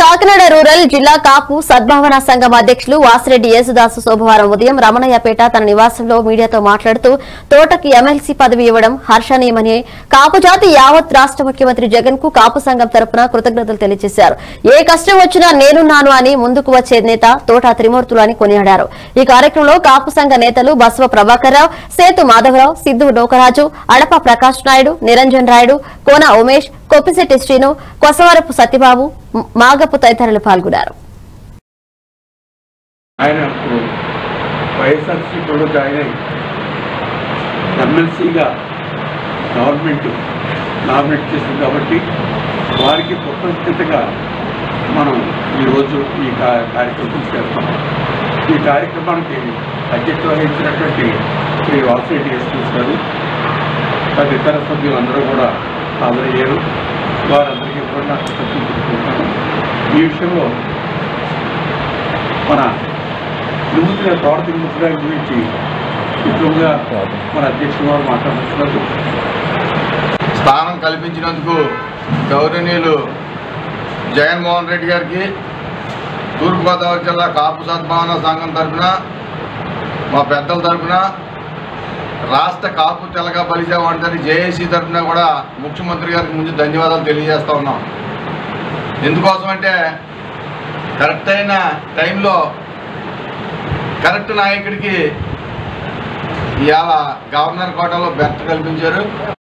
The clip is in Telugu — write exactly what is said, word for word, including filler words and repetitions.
కాకినాడ రూరల్ జిల్లా కాపు సద్భావన సంఘం అధ్యక్షులు వాసిరెడ్డి యేసుదాసు సోమవారం ఉదయం రమణయ్యపేట తన నివాసంలో మీడియాతో మాట్లాడుతూ తోటకి ఎమ్మెల్సీ పదవి ఇవ్వడం హర్షణీయమని కాపు జాతి యావత్ రాష్ట్ర ముఖ్యమంత్రి జగన్ కు కాపు సంఘం తరపున కృతజ్ఞతలు తెలియజేశారు. ఏ కష్టం వచ్చినా నేనున్నాను అని ముందుకు వచ్చే నేత తోట త్రిమూర్తులు అని కొనియాడారు. ఈ కార్యక్రమంలో కాపు సంఘ నేతలు బసవ ప్రభాకర్ రావు, సేతు మాధవరావు, సిద్దు డోకరాజు, అడప ప్రకాష్ నాయుడు, నిరంజన్ రాయుడు, కోన ఉమేష్, కొప్పిశెట్టి శ్రీను, కొసవరపు సత్యబాబు, మాగపు తదితరులు పాల్గొన్నారు. ఆయన వైఎస్ఆర్సీపీలో జాయిన్ అయ్యి ఎమ్మెల్సీగా గవర్నమెంట్ నామినేట్ చేసింది కాబట్టి వారికి కృతజ్ఞతగా మనం ఈరోజు ఈ కార్యక్రమం చేస్తాం. ఈ కార్యక్రమానికి అధ్యక్షత వహించినటువంటి శ్రీ వాసిరెడ్డి యేసుదాసు గారు తదితర సభ్యులందరూ కూడా హాజరయ్యారు. వారందరికీ కూడా నాకు కృతజ్ఞతలు. ఈ విషయంలో మన తిరుమతి గారు తోట తిరుమతి గారి గురించి విపులంగా మన అధ్యక్షుల వారు మాట్లాడుతున్నారు. స్థానం కల్పించినందుకు గౌరవనీయులు జగన్మోహన్ రెడ్డి గారికి తూర్పుగోదావరి జిల్లా కాపు సద్భావన సంఘం తరఫున, మా పెద్దల తరఫున, రాష్ట్ర కాపు తెలగ బలిజ వంటరి జేఏసీ తరఫున కూడా ముఖ్యమంత్రి గారికి ముందు ధన్యవాదాలు తెలియజేస్తూ ఉన్నాం. ఎందుకోసం అంటే కరెక్ట్ అయిన టైంలో కరెక్ట్ నాయకుడికి ఇవాళ గవర్నర్ కోటాలో బెర్త్ కల్పించారు.